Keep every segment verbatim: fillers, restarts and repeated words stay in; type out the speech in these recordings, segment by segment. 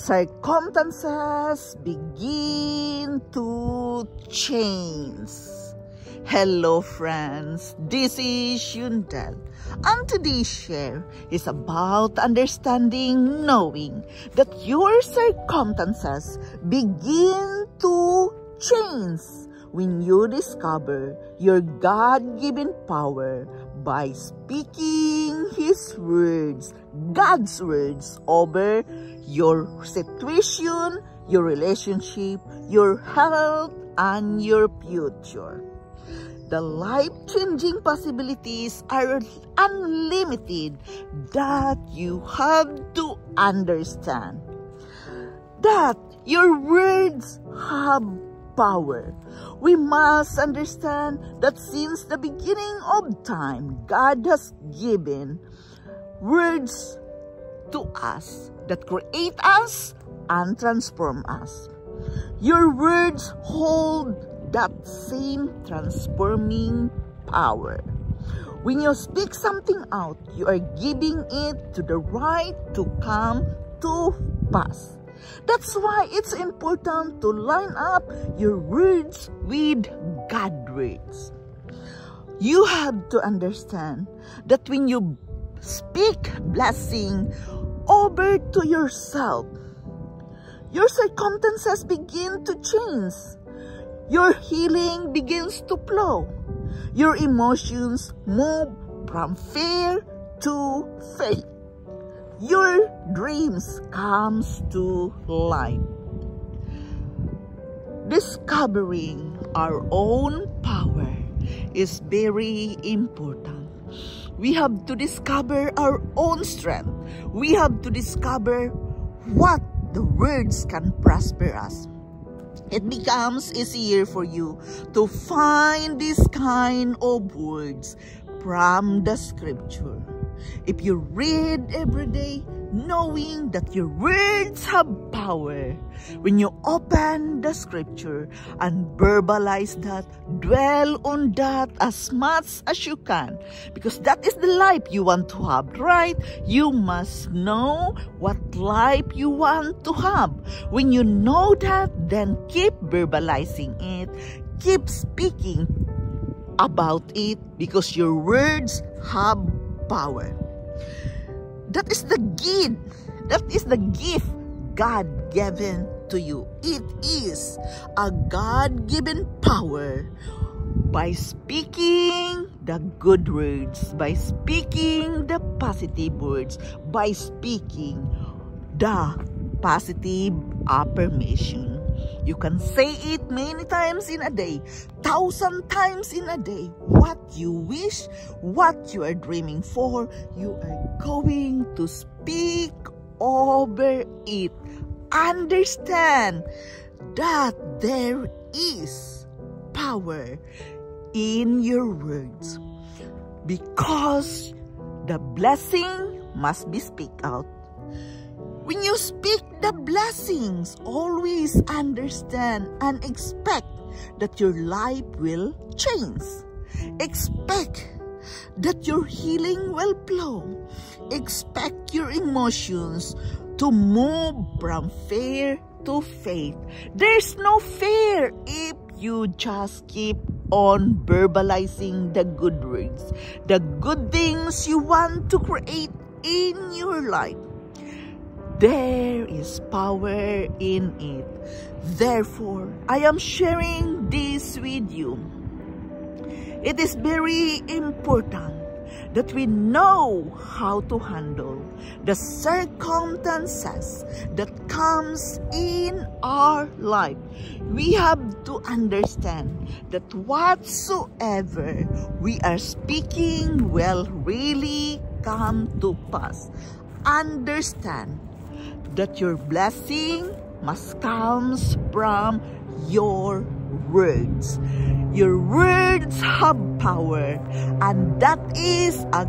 circumstances begin to change. Hello friends, this is Yundel, and today's share is about understanding, knowing that your circumstances begin to change when you discover your God-given power by speaking His words, God's words, over your situation, your relationship, your health, and your future. The life-changing possibilities are unlimited that you have to understand. That your words have power. We must understand that since the beginning of time, God has given words to us that create us and transform us. Your words hold that same transforming power. When you speak something out, you are giving it to the right to come to pass. That's why it's important to line up your words with God's words. You have to understand that when you speak blessing over to yourself, your circumstances begin to change. Your healing begins to flow. Your emotions move from fear to faith. Your dreams comes to life. Discovering our own power is very important. We have to discover our own strength. We have to discover what the words can prosper us. It becomes easier for you to find this kind of words from the scripture. If you read every day, knowing that your words have power, when you open the scripture and verbalize that, dwell on that as much as you can, because that is the life you want to have, right? You must know what life you want to have. When you know that, then keep verbalizing it, keep speaking about it, because your words have power. That is the gift. That is the gift God given to you. It is a God-given power by speaking the good words, by speaking the positive words, by speaking the positive affirmation. You can say it many times in a day, thousand times in a day. What you wish, what you are dreaming for, you are going to speak over it. Understand that there is power in your words, because the blessing must be speak out. When you speak the blessings, always understand and expect that your life will change. Expect that your healing will flow. Expect your emotions to move from fear to faith. There's no fear if you just keep on verbalizing the good words, the good things you want to create in your life. There is power in it. Therefore, I am sharing this with you. It is very important that we know how to handle the circumstances that comes in our life. We have to understand that whatsoever we are speaking will really come to pass. Understand that your blessing must come from your words. Your words have power, and that is a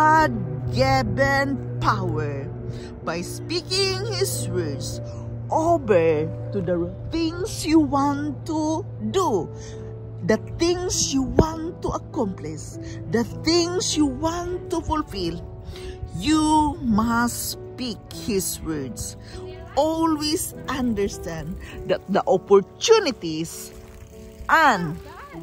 God-given power. By speaking His words over to the things you want to do, the things you want to accomplish, the things you want to fulfill, you must speak His words. always understand that the opportunities and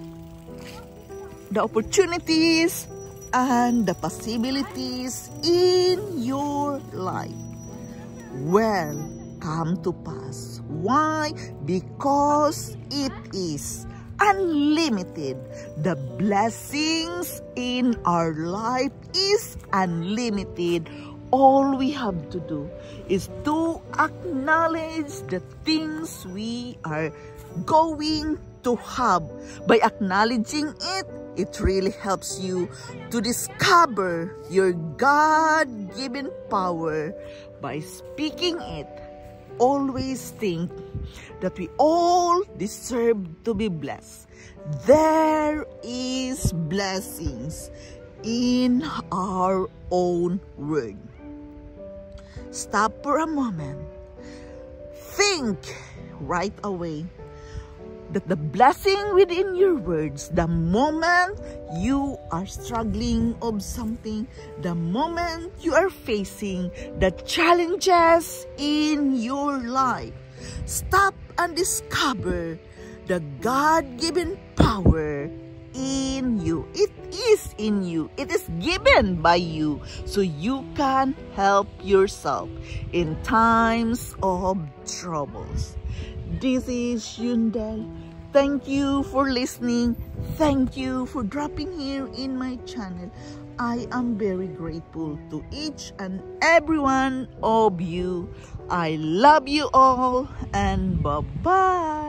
the opportunities and the possibilities in your life will come to pass. Why? Because it is unlimited. The blessings in our life is unlimited. All we have to do is to acknowledge the things we are going to have. By acknowledging it, it really helps you to discover your God-given power. By speaking it, always think that we all deserve to be blessed. There is blessings in our own word. Stop for a moment. Think right away that the blessing within your words, the moment you are struggling of something, the moment you are facing the challenges in your life, stop and discover the God-given power in you. It is in you. It is given by you, so you can help yourself in times of troubles. This is Yundel. Thank you for listening. Thank you for dropping here in my channel. I am very grateful to each and every one of you. I love you all, and bye-bye.